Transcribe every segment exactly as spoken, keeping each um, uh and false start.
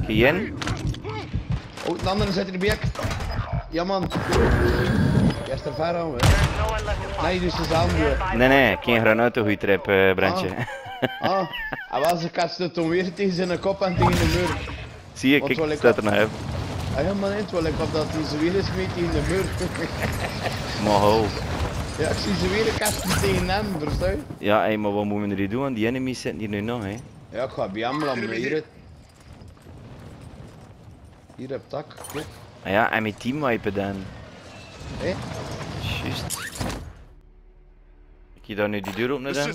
Geen. Oh, de andere zit in de bek. Ja man. Eerst er ver aan, hè. Nee, dus de zaal weer. Nee, nee, geen granaatengoeitrip, uh, Brandje. Ah, ah. En wel, ze kast het dan weer tegen zijn kop en tegen de muur. Zie je, kijk, het staat er nog op. Ah, helemaal niet, wel ik had dat hij ze weer eens mee tegen de muur. Maar ho. Ja, ik zie ze weer kasten tegen hem, verstaan je? Ja, hey, maar wat moeten we er doen? Die enemies zitten hier nu nog, hè. Ja, ik ga bij hem laten, maar hier. Hier heb tak, kijk. Ah ja, en met teamwipen dan. Hé? Juist. Ik hier daar nu die deur openen dan? Ja,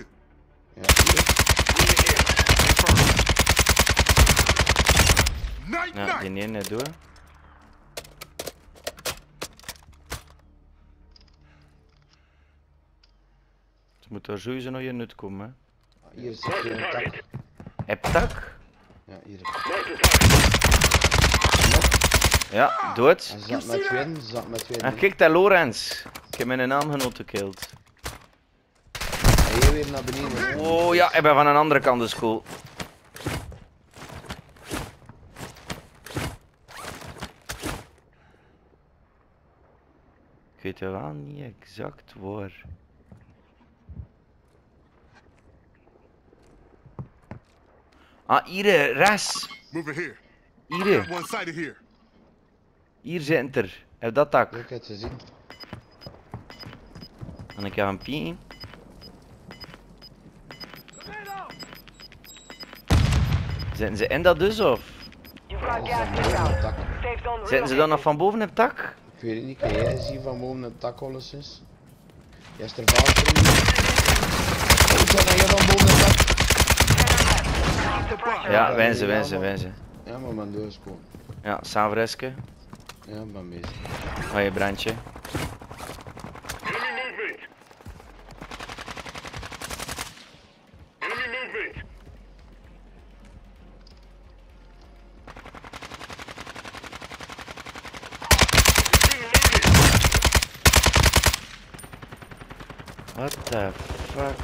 hier. Ja, die ene door. Het moet daar sowieso nog je nut komen, hè. Hier zit hier een tak. Heb tak? Ja, hier. Ja, dood. Hij zat met twee, ze zat met twee. En kijk, dat Lorenz. Ik heb mijn naamgenoot gekilld. Hij weer naar beneden. Oh ja, ik ben van een andere kant de school. Ik weet wel niet exact waar. Ah, hier, rechts. Hier. Hier zit er. Heb dat dak. Ik heb het zien. En ik heb een pien. Zitten ze in dat dus of? Zitten ze dan nog van boven het dak? Ik weet het niet, kan jij zien van boven het dak alles is? Jij is er vaker in. Hoe zijn dan hier van boven het dak? Ja, wijzen, wijzen, wijzen. Ja, maar man, doe eens gewoon. Ja, Savreske. Ja, ik ben bezig. Hoi, Brandje. What the fuck?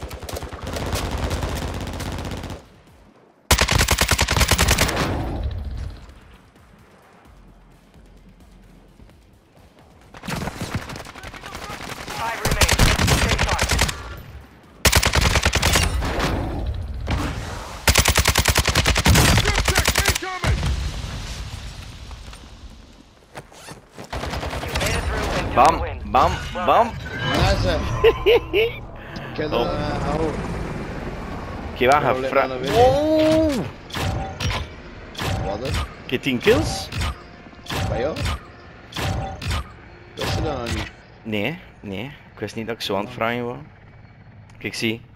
Five remain. Stay sharp. Bam, bam, bam. Mensen! Ik heb er Oh. een hou. Oké, wacht Nou, even. let Fra- maar naar Oh! Wat is? Ik heb tien kills? Bij jou? Wist je dat nog niet? Nee, nee. Ik wist niet dat ik zo aan het vragen was. Kijk, zie.